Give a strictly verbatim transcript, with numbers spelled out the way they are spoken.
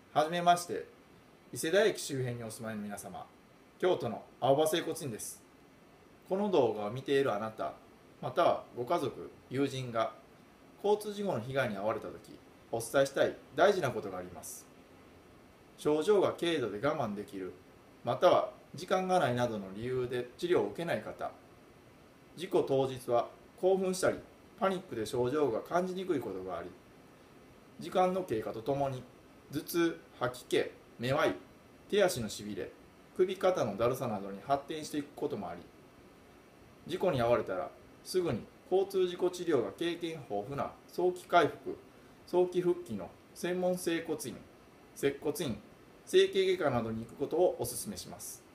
はじめまして。伊勢田駅周辺にお住まいの皆様、京都の青葉整骨院です。この動画を見ているあなた、またはご家族、友人が交通事故の被害に遭われたとき、お伝えしたい大事なことがあります。症状が軽度で我慢できる、または時間がないなどの理由で治療を受けない方、事故当日は興奮したりパニックで症状が感じにくいことがあり、時間の経過とともに頭痛、吐き気、めまい、手足のしびれ、首肩のだるさなどに発展していくこともあり、事故に遭われたらすぐに交通事故治療が経験豊富な早期回復、早期復帰の専門整骨院、接骨院、整形外科などに行くことをお勧めします。